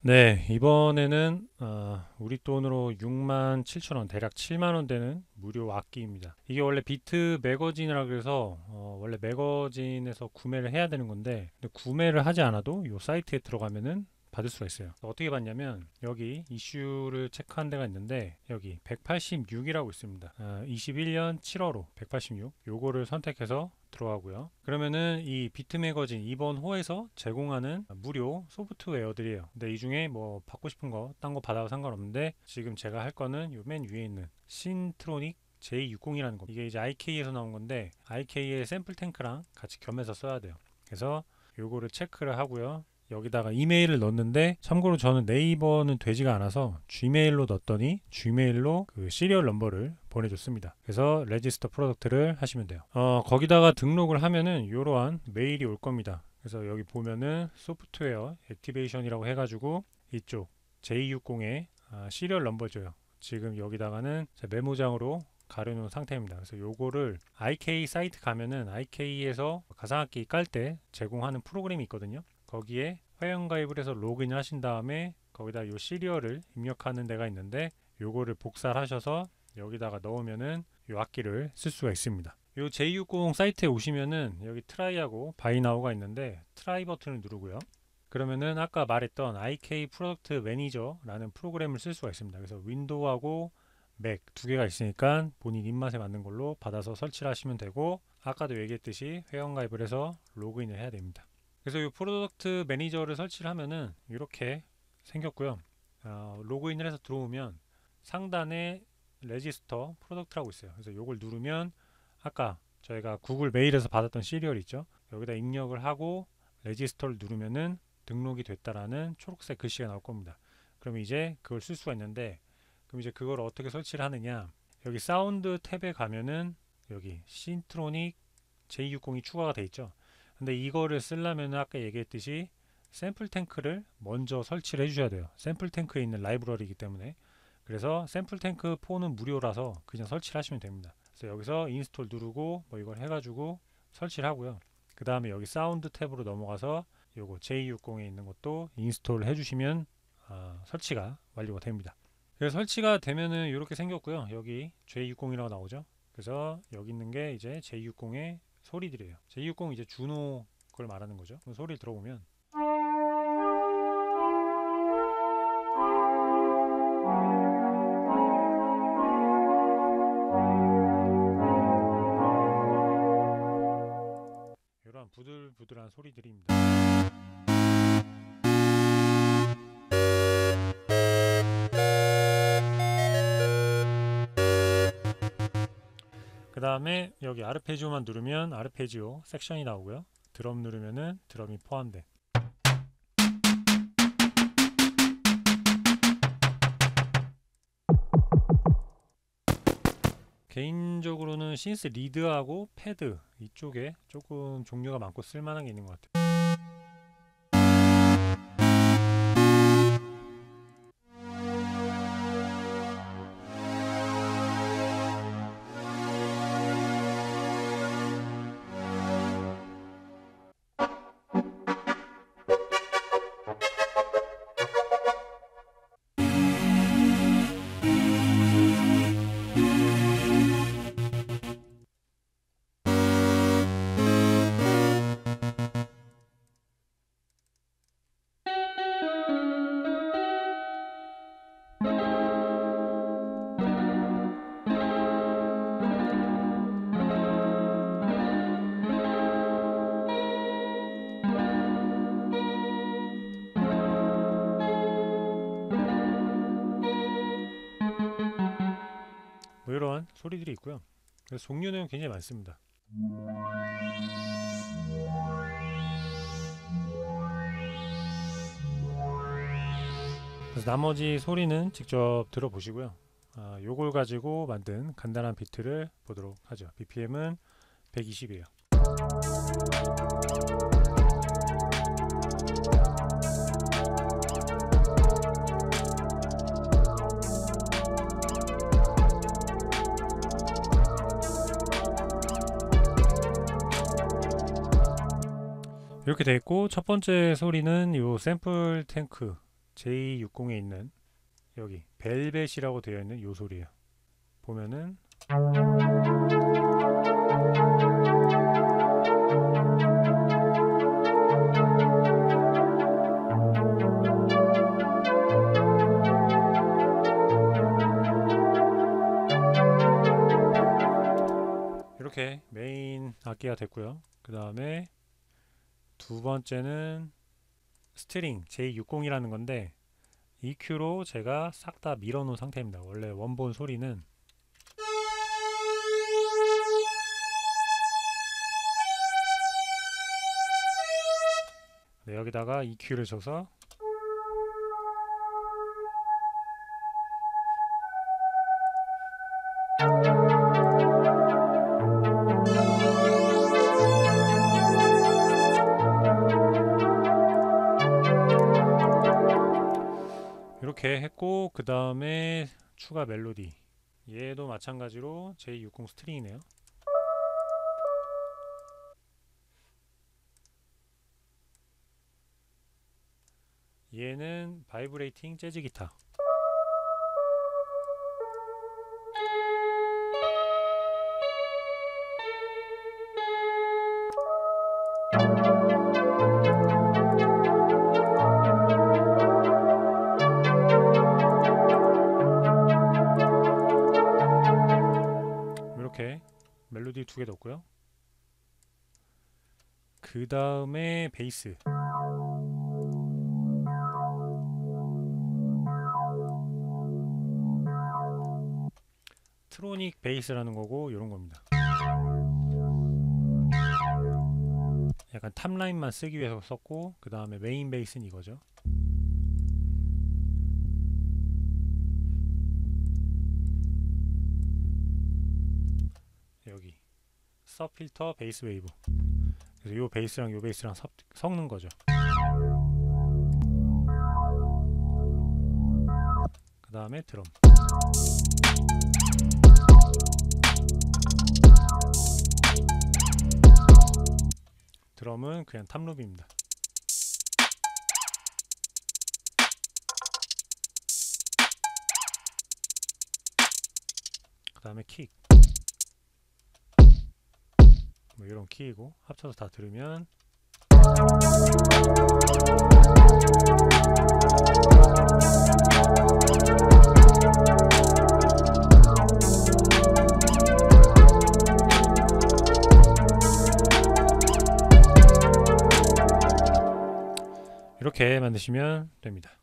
네, 이번에는 우리 돈으로 67,000원, 대략 7만원 되는 무료 악기입니다. 이게 원래 비트 매거진이라 그래서 원래 매거진에서 구매를 해야 되는 건데, 근데 구매를 하지 않아도 이 사이트에 들어가면은 받을 수가 있어요. 어떻게 받냐면 여기 이슈를 체크한 데가 있는데 여기 186이라고 있습니다. 21년 7월호 186 요거를 선택해서 들어가고요. 그러면은 이 비트 매거진 이번 호에서 제공하는 무료 소프트웨어들이에요. 근데 이 중에 뭐 받고 싶은 거 딴 거 받아도 상관없는데 지금 제가 할 거는 요 맨 위에 있는 신트로닉 J60이라는 거. 이게 이제 IK에서 나온 건데 IK의 샘플 탱크랑 같이 겸해서 써야 돼요. 그래서 요거를 체크를 하고요. 여기다가 이메일을 넣었는데 참고로 저는 네이버는 되지가 않아서 gmail로 넣었더니 gmail로 그 시리얼 넘버를 보내줬습니다. 그래서 레지스터 프로덕트를 하시면 돼요. 거기다가 등록을 하면은 이러한 메일이 올 겁니다. 그래서 여기 보면은 소프트웨어 액티베이션이라고 해가지고 이쪽 J60에 시리얼 넘버 줘요. 지금 여기다가는 메모장으로 가려놓은 상태입니다. 그래서 요거를 IK 사이트 가면은 IK에서 가상악기 깔 때 제공하는 프로그램이 있거든요. 거기에 회원가입을 해서 로그인을 하신 다음에 거기다 요 시리얼을 입력하는 데가 있는데 요거를 복사를 하셔서 여기다가 넣으면은 요 악기를 쓸 수가 있습니다. 요 J60 사이트에 오시면은 여기 트라이하고 바이 나우가 있는데 트라이 버튼을 누르고요. 그러면은 아까 말했던 IK 프로덕트 매니저라는 프로그램을 쓸 수가 있습니다. 그래서 윈도우하고 맥 두 개가 있으니까 본인 입맛에 맞는 걸로 받아서 설치를 하시면 되고 아까도 얘기했듯이 회원가입을 해서 로그인을 해야 됩니다. 그래서 이 프로덕트 매니저를 설치를 하면은 이렇게 생겼고요. 로그인을 해서 들어오면 상단에 레지스터 프로덕트라고 있어요. 그래서 이걸 누르면 아까 저희가 구글 메일에서 받았던 시리얼 있죠. 여기다 입력을 하고 레지스터를 누르면은 등록이 됐다라는 초록색 글씨가 나올 겁니다. 그럼 이제 그걸 쓸 수가 있는데 그럼 이제 그걸 어떻게 설치를 하느냐, 여기 사운드 탭에 가면은 여기 신트로닉 J60이 추가가 돼 있죠. 근데 이거를 쓰려면 아까 얘기했듯이 샘플 탱크를 먼저 설치를 해주셔야 돼요. 샘플 탱크에 있는 라이브러리이기 때문에. 그래서 샘플 탱크 4는 무료라서 그냥 설치를 하시면 됩니다. 그래서 여기서 인스톨 누르고 뭐 이걸 해가지고 설치를 하고요. 그 다음에 여기 사운드 탭으로 넘어가서 요거 J60에 있는 것도 인스톨 해주시면 설치가 완료가 됩니다. 그래서 설치가 되면은 이렇게 생겼고요. 여기 J60이라고 나오죠. 그래서 여기 있는 게 이제 J60의 소리들이에요. J60 이제 주노 걸 말하는 거죠. 소리 들어보면 이러한 부들부들한 소리들입니다. 그 다음에 여기 아르페지오만 누르면 아르페지오 섹션이 나오고요. 드럼 누르면은 드럼이 포함된. 개인적으로는 신스 리드하고 패드 이쪽에 조금 종류가 많고 쓸만한 게 있는 것 같아요. 뭐 이런 소리들이 있고요. 그래서 종류는 굉장히 많습니다. 그래서 나머지 소리는 직접 들어보시고요. 요걸 가지고 만든 간단한 비트를 보도록 하죠. BPM은 120이에요. 이렇게 되어 있고 첫 번째 소리는 이 샘플 탱크 J60에 있는 여기 벨벳이라고 되어 있는 요 소리예요. 보면은 이렇게 메인 악기가 됐고요. 그 다음에 두 번째는 스트링 J60이라는 건데 EQ로 제가 싹 다 밀어 놓은 상태입니다. 원래 원본 소리는 네, 여기다가 EQ를 줘서 이렇게 했고, 그 다음에 추가 멜로디, 얘도 마찬가지로 J60 스트링이네요. 얘는 바이브레이팅 재즈 기타. 이렇게 멜로디 두 개 넣었고요. 그 다음에 베이스. 트로닉 베이스라는 거고 이런 겁니다. 약간 탑라인만 쓰기 위해서 썼고, 그 다음에 메인 베이스는 이거죠. 여기 서 필터 베이스 웨이브. 그래서 요 베이스랑 요 베이스랑 섞는 거죠. 그 다음에 드럼. 드럼은 그냥 탑루비입니다. 그 다음에 킥. 뭐 이런 키이고, 합쳐서 다 들으면 이렇게 만드시면 됩니다.